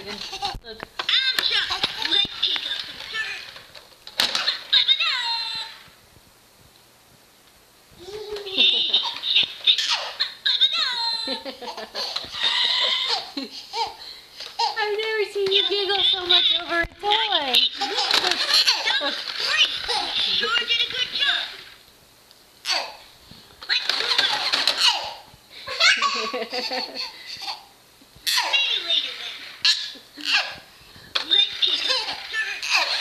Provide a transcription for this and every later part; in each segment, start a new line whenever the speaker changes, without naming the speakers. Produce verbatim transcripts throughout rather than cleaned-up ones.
Caden. Look.
I'm Chuck. Let's kick up some dirt.
I've never seen you giggle so much over a toy.
That was great. Sure did a good job. Let's move on. Maybe later then. Let's kick up some dirt.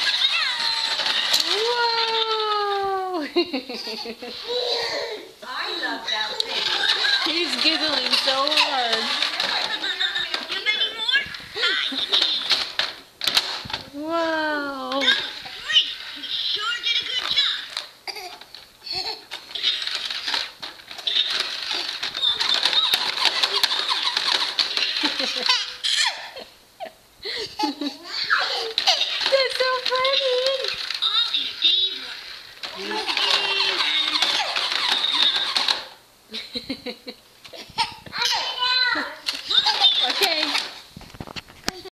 Whoa!
I love that thing.
He's giggling so hard.
You have any more? I can use.
Wow.